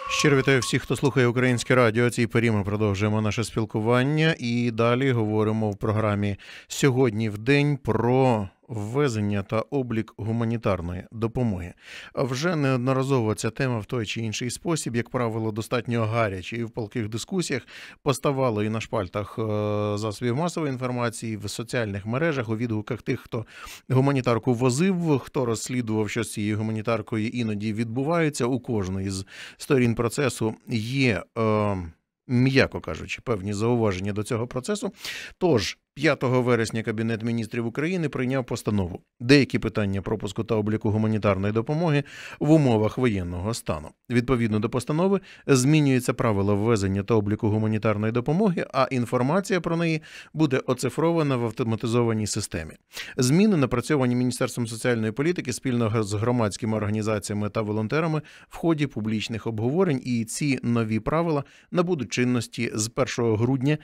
Щиро вітаю всіх, хто слухає Українське радіо. Цій порі ми продовжуємо наше спілкування і далі говоримо в програмі «Сьогодні в день» про ввезення та облік гуманітарної допомоги. Вже неодноразово ця тема в той чи інший спосіб, як правило, достатньо гаряча і в палких дискусіях поставала і на шпальтах засобів масової інформації, в соціальних мережах, у відгуках тих, хто гуманітарку возив, хто розслідував, що з цією гуманітаркою іноді відбувається. У кожної з сторін процесу є, м'яко кажучи, певні зауваження до цього процесу. Тож, 5 вересня Кабінет міністрів України прийняв постанову «Деякі питання пропуску та обліку гуманітарної допомоги в умовах воєнного стану». Відповідно до постанови змінюються правила ввезення та обліку гуманітарної допомоги, а інформація про неї буде оцифрована в автоматизованій системі. Зміни напрацьовані Міністерством соціальної політики спільно з громадськими організаціями та волонтерами в ході публічних обговорень, і ці нові правила набудуть чинності з 1 грудня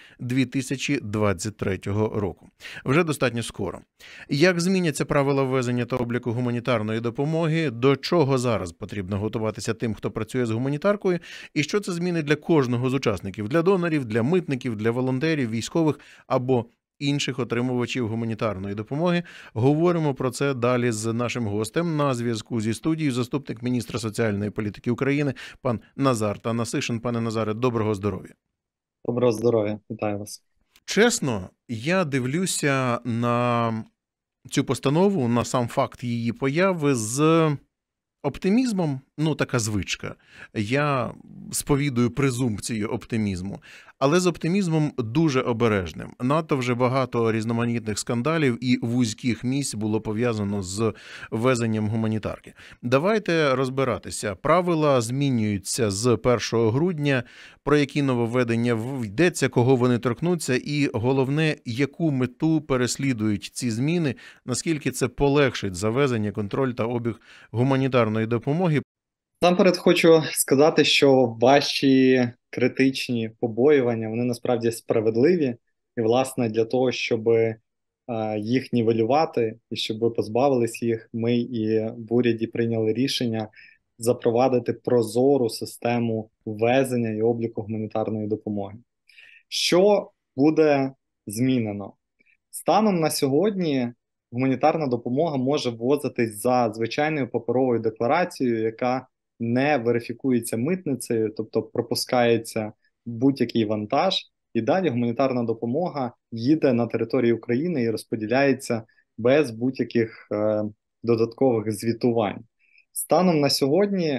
2023 року. Вже достатньо скоро. Як зміняться правила ввезення та обліку гуманітарної допомоги, до чого зараз потрібно готуватися тим, хто працює з гуманітаркою, і що це змінить для кожного з учасників, для донорів, для митників, для волонтерів, військових або інших отримувачів гуманітарної допомоги. Говоримо про це далі з нашим гостем. На зв'язку зі студією заступник міністра соціальної політики України пан Назар Танасишин. Пане Назаре, доброго здоров'я. Доброго здоров'я, вітаю вас. Чесно, я дивлюся на цю постанову, на сам факт її появи з оптимізмом, така звичка. Я сповідую презумпцію оптимізму, але з оптимізмом дуже обережним. Надто вже багато різноманітних скандалів і вузьких місць було пов'язано з ввезенням гуманітарки. Давайте розбиратися. Правила змінюються з 1 грудня, про які нововведення йдеться, кого вони торкнуться, і головне, яку мету переслідують ці зміни, наскільки це полегшить завезення, контроль та обіг гуманітарної допомоги. Насамперед хочу сказати, що ваші критичні побоювання, вони насправді справедливі, і, власне, для того, щоб їх нівелювати і щоб ви позбавились їх, ми і в уряді прийняли рішення запровадити прозору систему ввезення і обліку гуманітарної допомоги. Що буде змінено? Станом на сьогодні гуманітарна допомога може ввозитись за звичайною паперовою декларацією, яка не верифікується митницею, тобто пропускається будь-який вантаж, і далі гуманітарна допомога їде на територію України і розподіляється без будь-яких додаткових звітувань. Станом на сьогодні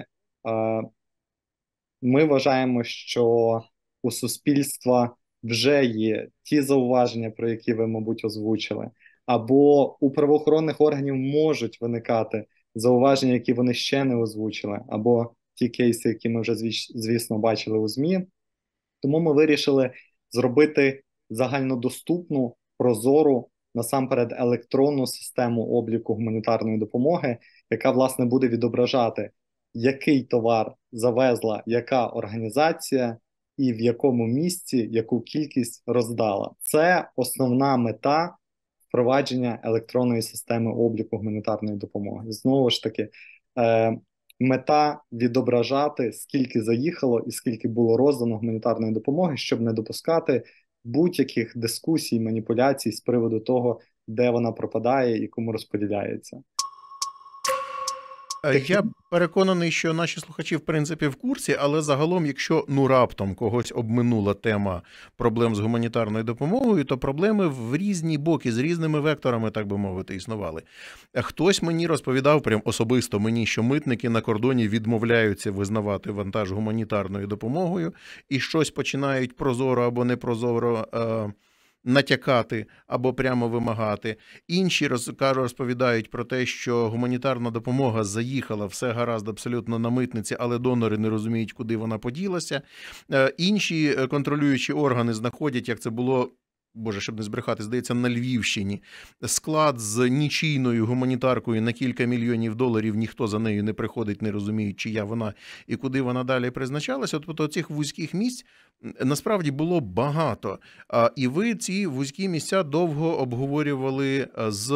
ми вважаємо, що у суспільства вже є ті зауваження, про які ви, мабуть, озвучили, або у правоохоронних органів можуть виникати зауваження, які вони ще не озвучили, або ті кейси, які ми вже, звісно, бачили у ЗМІ. Тому ми вирішили зробити загальнодоступну, прозору, насамперед електронну систему обліку гуманітарної допомоги, яка, власне, буде відображати, який товар завезла яка організація і в якому місці яку кількість роздала. Це основна мета впровадження електронної системи обліку гуманітарної допомоги. Знову ж таки, мета відображати, скільки заїхало і скільки було роздано гуманітарної допомоги, щоб не допускати будь-яких дискусій, маніпуляцій з приводу того, де вона пропадає і кому розподіляється. Я переконаний, що наші слухачі, в принципі, в курсі, але загалом, якщо раптом когось обминула тема проблем з гуманітарною допомогою, то проблеми в різні боки, з різними векторами, так би мовити, існували. Хтось мені розповідав, прям особисто мені, що митники на кордоні відмовляються визнавати вантаж гуманітарною допомогою і щось починають прозоро або непрозоро натякати або прямо вимагати. Інші розповідають про те, що гуманітарна допомога заїхала, все гаразд абсолютно на митниці, але донори не розуміють, куди вона поділася. Інші контролюючі органи знаходять, як це було, щоб не збрехати, здається, на Львівщині, склад з нічийною гуманітаркою на кілька мільйонів доларів, ніхто за нею не приходить, не розуміють, чия вона і куди вона далі призначалася. Тобто цих вузьких місць насправді було багато. І ви ці вузькі місця довго обговорювали з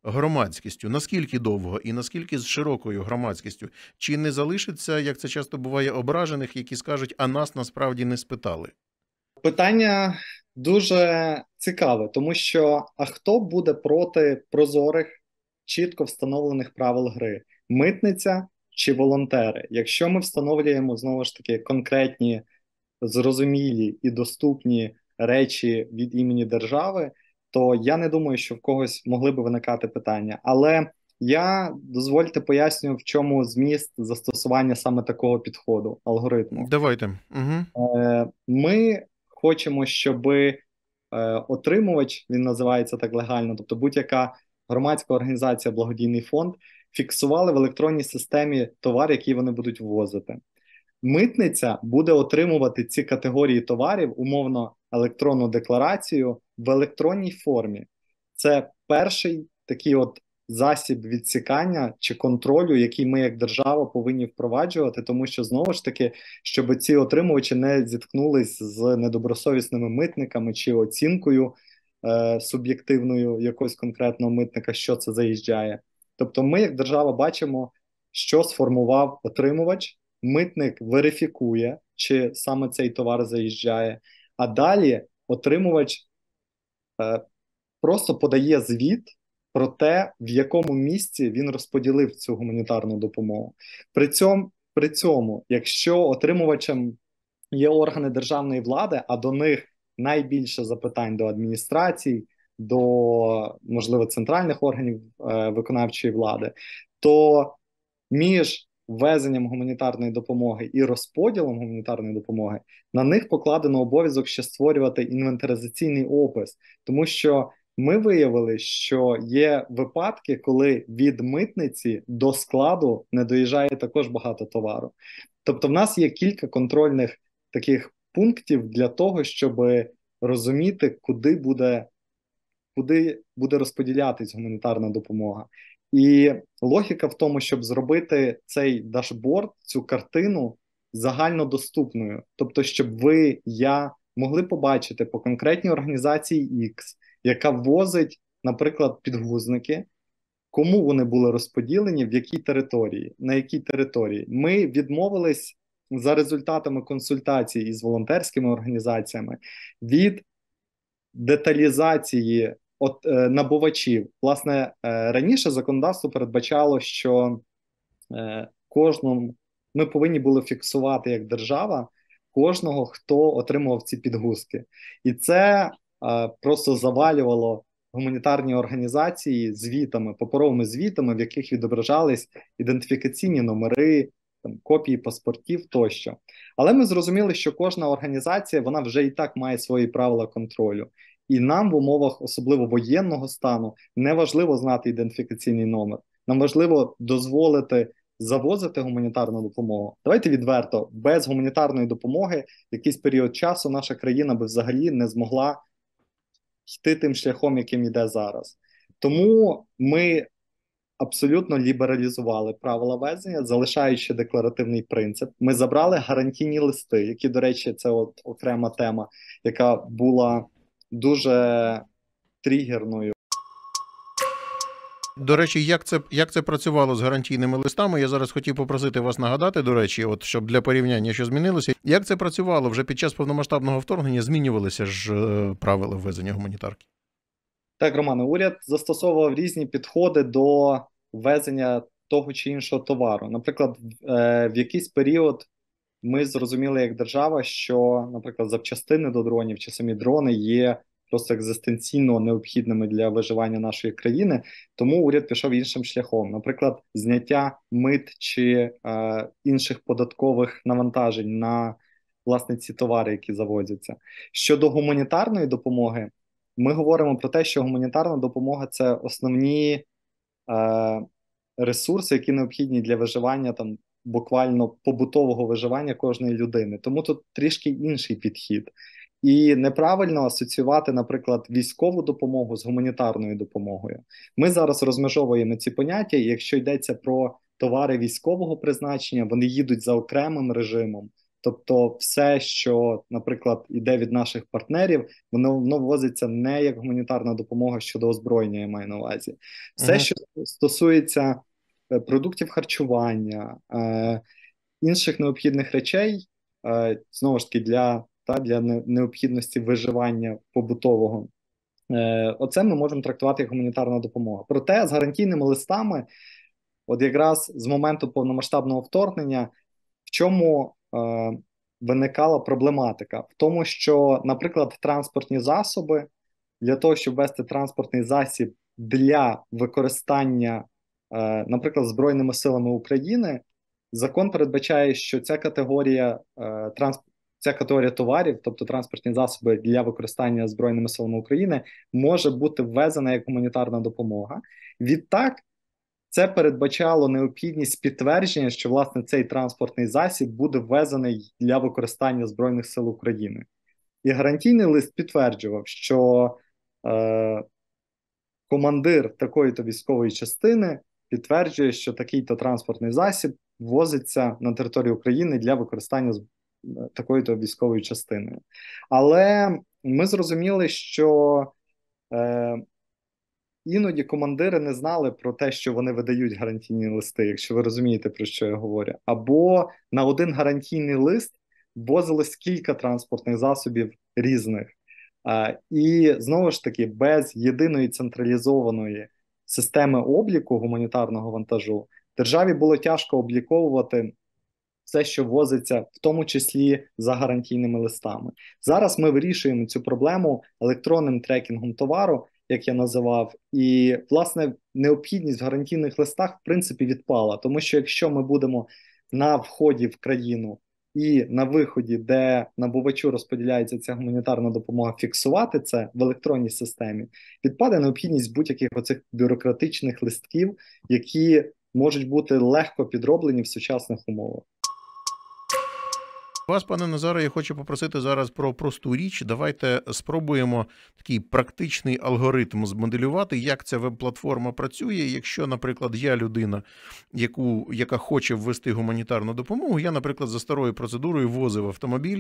громадськістю? Наскільки довго і наскільки з широкою громадськістю? Чи не залишиться, як це часто буває, ображених, які скажуть, а нас насправді не спитали? Питання дуже цікаве, тому що а хто буде проти прозорих, чітко встановлених правил гри? Митниця чи волонтери? Якщо ми встановлюємо знову ж таки конкретні, зрозумілі і доступні речі від імені держави, то я не думаю, що в когось могли би виникати питання. Але я, дозвольте, поясню, в чому зміст застосування саме такого підходу, алгоритму. Давайте. Угу. Ми хочемо, щоб отримувач, він називається так легально, тобто будь-яка громадська організація, благодійний фонд, фіксували в електронній системі товар, який вони будуть ввозити. Митниця буде отримувати ці категорії товарів, умовно електронну декларацію в електронній формі. Це перший такий от засіб відсікання чи контролю, який ми як держава повинні впроваджувати, тому що, знову ж таки, щоб ці отримувачі не зіткнулись з недобросовісними митниками чи оцінкою суб'єктивною якогось конкретного митника, що це заїжджає. Тобто ми як держава бачимо, що сформував отримувач, митник верифікує, чи саме цей товар заїжджає, а далі отримувач просто подає звіт про те, в якому місці він розподілив цю гуманітарну допомогу. При цьому, якщо отримувачем є органи державної влади, а до них найбільше запитань до адміністрацій, до, можливо, центральних органів виконавчої влади, то між ввезенням гуманітарної допомоги і розподілом гуманітарної допомоги на них покладено обов'язок ще створювати інвентаризаційний опис, тому що ми виявили, що є випадки, коли від митниці до складу не доїжджає також багато товару. Тобто в нас є кілька контрольних таких пунктів для того, щоб розуміти, куди буде розподілятись гуманітарна допомога. І логіка в тому, щоб зробити цей дашборд, цю картину загальнодоступною. Тобто, щоб ви, я могли побачити по конкретній організації X, яка ввозить, наприклад, підгузники, кому вони були розподілені, в якій території, на якій території. Ми відмовились за результатами консультацій із волонтерськими організаціями від деталізації набувачів. Власне, раніше законодавство передбачало, що кожному ми повинні були фіксувати як держава кожного, хто отримував ці підгузки. І це просто завалювало гуманітарні організації звітами, паперовими звітами, в яких відображались ідентифікаційні номери, там, копії паспортів тощо. Але ми зрозуміли, що кожна організація, вона вже і так має свої правила контролю. І нам в умовах особливо воєнного стану не важливо знати ідентифікаційний номер. Нам важливо дозволити завозити гуманітарну допомогу. Давайте відверто, без гуманітарної допомоги якийсь період часу наша країна би взагалі не змогла йти тим шляхом, яким йде зараз. Тому ми абсолютно лібералізували правила ввезення, залишаючи декларативний принцип. Ми забрали гарантійні листи, які, до речі, це от окрема тема, яка була дуже тригерною. До речі, як це працювало з гарантійними листами? Я зараз хотів попросити вас нагадати, до речі, от щоб для порівняння, що змінилося. Як це працювало? Вже під час повномасштабного вторгнення змінювалися ж правила ввезення гуманітарки? Так, Романе, уряд застосовував різні підходи до ввезення того чи іншого товару. Наприклад, в якийсь період ми зрозуміли як держава, що, наприклад, запчастини до дронів чи самі дрони є просто екзистенційно необхідними для виживання нашої країни, тому уряд пішов іншим шляхом. Наприклад, зняття мит чи інших податкових навантажень на, власне, ці товари, які завозяться. Щодо гуманітарної допомоги, ми говоримо про те, що гуманітарна допомога – це основні ресурси, які необхідні для виживання, там, буквально побутового виживання кожної людини. Тому тут трішки інший підхід. І неправильно асоціювати, наприклад, військову допомогу з гуманітарною допомогою. Ми зараз розмежовуємо ці поняття, і якщо йдеться про товари військового призначення, вони їдуть за окремим режимом. Тобто все, що, наприклад, йде від наших партнерів, воно ввозиться не як гуманітарна допомога щодо озброєння, я маю на увазі. Все, Угу. що стосується продуктів харчування, інших необхідних речей, знову ж таки, для необхідності виживання побутового, оце ми можемо трактувати як гуманітарна допомога. Проте з гарантійними листами, от якраз з моменту повномасштабного вторгнення, в чому виникала проблематика? В тому, що, наприклад, транспортні засоби, для того, щоб вести транспортний засіб для використання, наприклад, Збройними силами України, закон передбачає, що ця категорія товарів, тобто транспортні засоби для використання Збройними силами України, може бути ввезена як гуманітарна допомога. Відтак, це передбачало необхідність підтвердження, що, власне, цей транспортний засіб буде ввезений для використання Збройних сил України. І гарантійний лист підтверджував, що командир такої-то військової частини підтверджує, що такий-то транспортний засіб ввозиться на територію України для використання такою-то військовою частиною. Але ми зрозуміли, що іноді командири не знали про те, що вони видають гарантійні листи, якщо ви розумієте, про що я говорю. Або на один гарантійний лист ввозилось кілька транспортних засобів різних. І знову ж таки, без єдиної централізованої системи обліку гуманітарного вантажу державі було тяжко обліковувати все, що возиться, в тому числі за гарантійними листами. Зараз ми вирішуємо цю проблему електронним трекінгом товару, як я називав, і, власне, необхідність в гарантійних листах, в принципі, відпала. Тому що якщо ми будемо на вході в країну і на виході, де набувачу розподіляється ця гуманітарна допомога, фіксувати це в електронній системі, відпаде необхідність будь-яких оцих бюрократичних листків, які можуть бути легко підроблені в сучасних умовах. Вас, пане Назаре, я хочу попросити зараз про просту річ. Давайте спробуємо такий практичний алгоритм змоделювати, як ця веб-платформа працює. Якщо, наприклад, я людина, яка хоче ввести гуманітарну допомогу, я, наприклад, за старою процедурою возив автомобіль,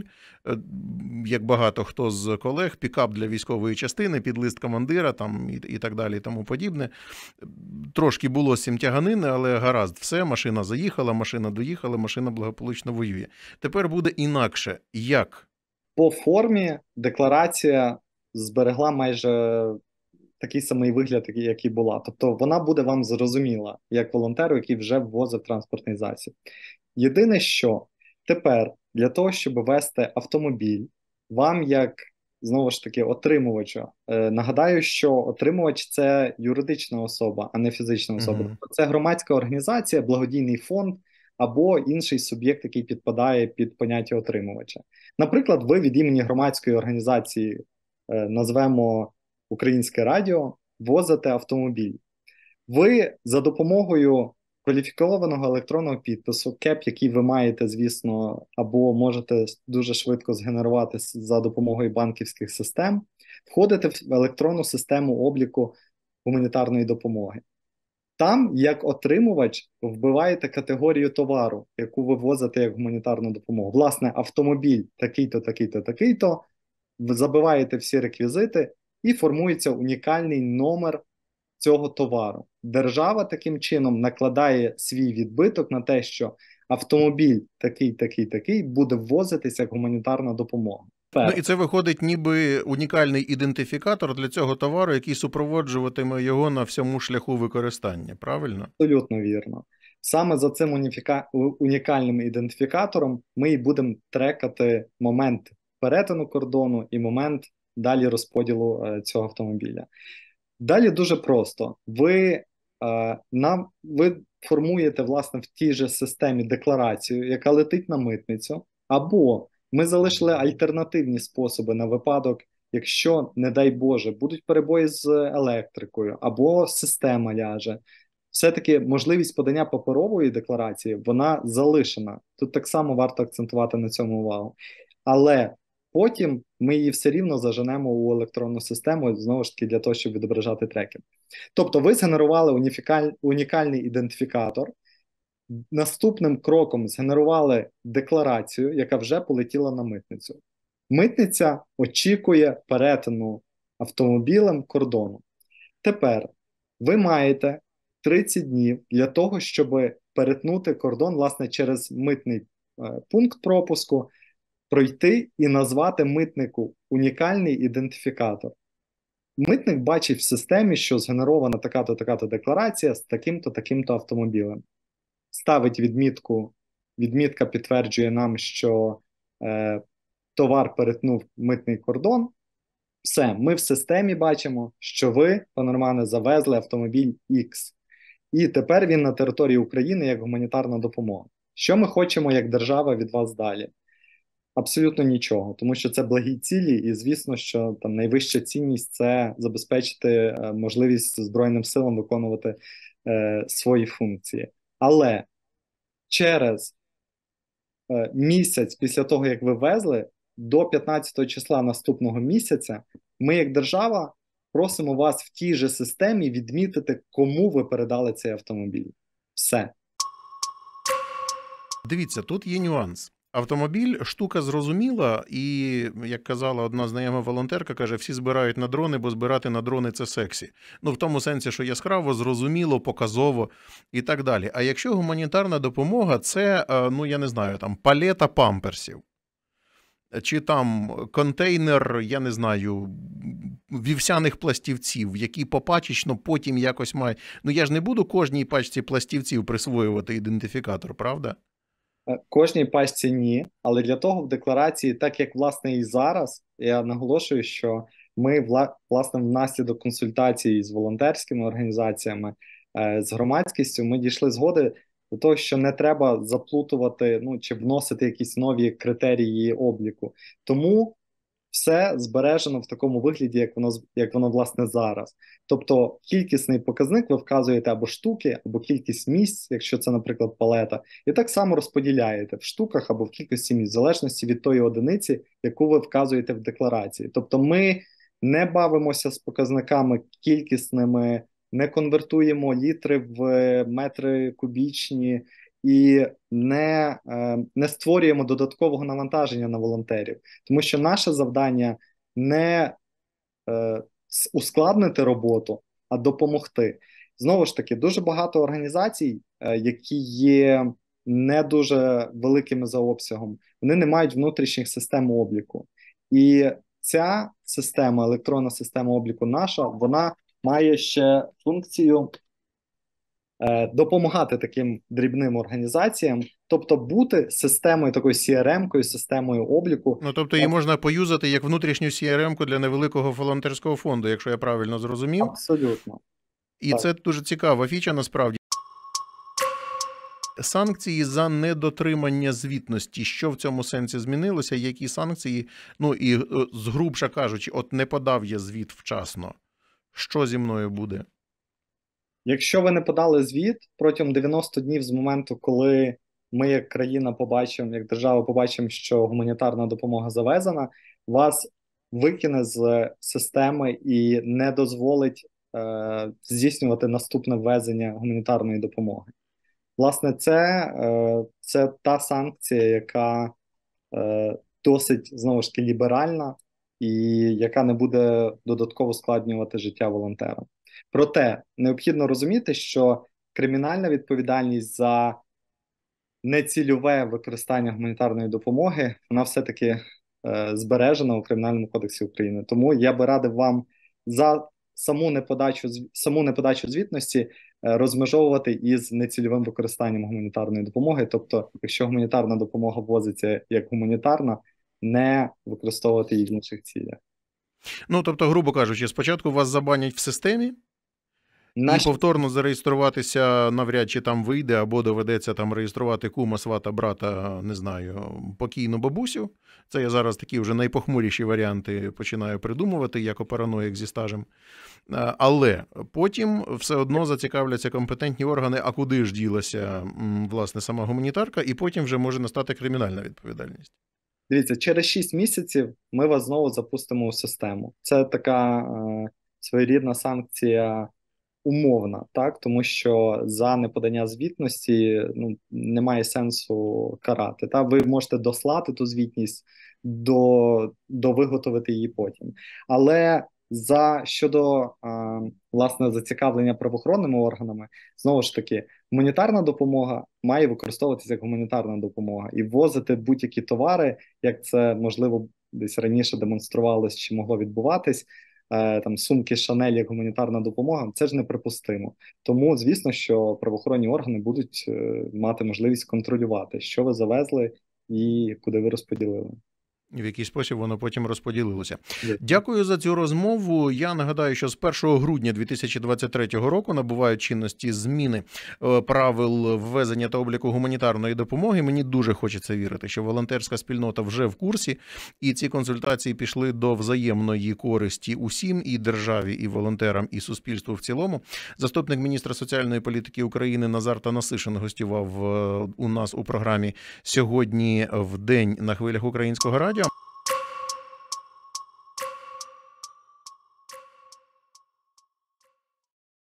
як багато хто з колег, пікап для військової частини, під лист командира там, і так далі, і тому подібне. Трошки було з цим тяганини, але гаразд, все, машина заїхала, машина доїхала, машина благополучно воює. Тепер буде інакше. Як? По формі декларація зберегла майже такий самий вигляд, який була. Тобто вона буде вам зрозуміла, як волонтеру, який вже ввозив транспортний засіб. Єдине, що тепер для того, щоб вести автомобіль, вам як, знову ж таки, отримувачу, нагадаю, що отримувач – це юридична особа, а не фізична особа. Угу. Це громадська організація, благодійний фонд, або інший суб'єкт, який підпадає під поняття отримувача. Наприклад, ви від імені громадської організації, назвемо Українське Радіо, возите автомобіль. Ви за допомогою кваліфікованого електронного підпису, КЕП, який ви маєте, звісно, або можете дуже швидко згенерувати за допомогою банківських систем, входите в електронну систему обліку гуманітарної допомоги. Там, як отримувач, вбиваєте категорію товару, яку ви возите як гуманітарну допомогу. Власне, автомобіль такий-то, такий-то, такий-то, ви забиваєте всі реквізити і формується унікальний номер цього товару. Держава таким чином накладає свій відбиток на те, що автомобіль такий, такий, такий буде ввозитися як гуманітарна допомога. Ну, і це виходить ніби унікальний ідентифікатор для цього товару, який супроводжуватиме його на всьому шляху використання, правильно? Абсолютно вірно. Саме за цим унікальним ідентифікатором ми і будемо трекати момент перетину кордону і момент далі розподілу цього автомобіля. Далі дуже просто. Ви формуєте, власне, в тій же системі декларацію, яка летить на митницю, або ми залишили альтернативні способи на випадок, якщо, не дай Боже, будуть перебої з електрикою, або система ляже. Все-таки можливість подання паперової декларації, вона залишена. Тут так само варто акцентувати на цьому увагу. Але потім ми її все рівно заженемо у електронну систему, знову ж таки, для того, щоб відображати трекінг. Тобто ви згенерували унікальний ідентифікатор, Наступним кроком згенерували декларацію, яка вже полетіла на митницю. Митниця очікує перетину автомобілем кордону. Тепер ви маєте 30 днів для того, щоб перетнути кордон, власне, через митний пункт пропуску, пройти і назвати митнику унікальний ідентифікатор. Митник бачить в системі, що згенерована така-то, така-то декларація з таким-то, таким-то автомобілем. Ставить відмітку, відмітка підтверджує нам, що товар перетнув митний кордон. Все, ми в системі бачимо, що ви, пане Романе, завезли автомобіль X. І тепер він на території України як гуманітарна допомога. Що ми хочемо як держава від вас далі? Абсолютно нічого, тому що це благі цілі, і звісно, що там найвища цінність це забезпечити можливість Збройним силам виконувати свої функції. Але через місяць після того, як ви везли, до 15 числа наступного місяця, ми як держава просимо вас в тій же системі відмітити, кому ви передали цей автомобіль. Все. Дивіться, тут є нюанс. Автомобіль штука зрозуміла, і, як казала одна знайома волонтерка, каже, всі збирають на дрони, бо збирати на дрони – це сексі. Ну, в тому сенсі, що яскраво, зрозуміло, показово і так далі. А якщо гуманітарна допомога – це, ну, я не знаю, там, палета памперсів, чи там контейнер, я не знаю, вівсяних пластівців, які попачечно потім якось мають... Ну, я ж не буду кожній пачці пластівців присвоювати ідентифікатор, правда? Кожній пачці ні, але для того в декларації, так як власне і зараз, я наголошую, що ми власне внаслідок консультацій з волонтерськими організаціями, з громадськістю, ми дійшли згоди до того, що не треба заплутувати, ну чи вносити якісь нові критерії обліку. Тому все збережено в такому вигляді, як воно власне зараз. Тобто кількісний показник ви вказуєте або штуки, або кількість місць, якщо це, наприклад, палета, і так само розподіляєте в штуках або в кількості місць, в залежності від тої одиниці, яку ви вказуєте в декларації. Тобто ми не бавимося з показниками кількісними, не конвертуємо літри в метри кубічні, і не створюємо додаткового навантаження на волонтерів. Тому що наше завдання не ускладнити роботу, а допомогти. Знову ж таки, дуже багато організацій, які є не дуже великими за обсягом, вони не мають внутрішніх систем обліку. І ця система, електронна система обліку наша, вона має ще функцію допомагати таким дрібним організаціям, тобто бути системою такою CRM-кою, системою обліку. Ну, тобто її можна поюзати як внутрішню CRM-ку для невеликого волонтерського фонду, якщо я правильно зрозумів. Абсолютно. І так. Це дуже цікава фіча, насправді. Санкції за недотримання звітності. Що в цьому сенсі змінилося? Які санкції? Ну, і, згрубша кажучи, от не подав я звіт вчасно. Що зі мною буде? Якщо ви не подали звіт протягом 90 днів з моменту, коли ми як країна побачимо, як держава побачимо, що гуманітарна допомога завезена, вас викине з системи і не дозволить здійснювати наступне ввезення гуманітарної допомоги. Власне, це та санкція, яка досить, знову ж таки, ліберальна і яка не буде додатково складнювати життя волонтера. Проте необхідно розуміти, що кримінальна відповідальність за нецільове використання гуманітарної допомоги, вона все-таки збережена у Кримінальному кодексі України. Тому я би радив вам за саму неподачу звітності розмежовувати із нецільовим використанням гуманітарної допомоги. Тобто, якщо гуманітарна допомога ввозиться як гуманітарна, не використовувати її в інших цілях. Ну, тобто, грубо кажучи, спочатку вас забанять в системі, і повторно зареєструватися навряд чи там вийде, або доведеться там реєструвати кума, свата, брата, не знаю, покійну бабусю. Це я зараз такі вже найпохмуріші варіанти починаю придумувати, як параноїк зі стажем. Але потім все одно зацікавляться компетентні органи, а куди ж ділася, власне, сама гуманітарка, і потім вже може настати кримінальна відповідальність. Дивіться, через 6 місяців ми вас знову запустимо у систему. Це така своєрідна санкція умовна, так, тому що за неподання звітності немає сенсу карати. Та ви можете дослати ту звітність, виготовити її потім. Але щодо власне зацікавлення правоохоронними органами, знову ж таки, гуманітарна допомога має використовуватися як гуманітарна допомога і ввозити будь-які товари, як це можливо десь раніше демонструвалось чи могло відбуватись. Там сумки Шанель як гуманітарна допомога, це ж неприпустимо. Тому, звісно, що правоохоронні органи будуть мати можливість контролювати, що ви завезли і куди ви розподілили. В який спосіб воно потім розподілилося. Дякую за цю розмову. Я нагадаю, що з 1 грудня 2023 року набувають чинності зміни правил ввезення та обліку гуманітарної допомоги. Мені дуже хочеться вірити, що волонтерська спільнота вже в курсі, і ці консультації пішли до взаємної користі усім, і державі, і волонтерам, і суспільству в цілому. Заступник міністра соціальної політики України Назар Танасишин гостював у нас у програмі «Сьогодні в день» на хвилях Українського радіо.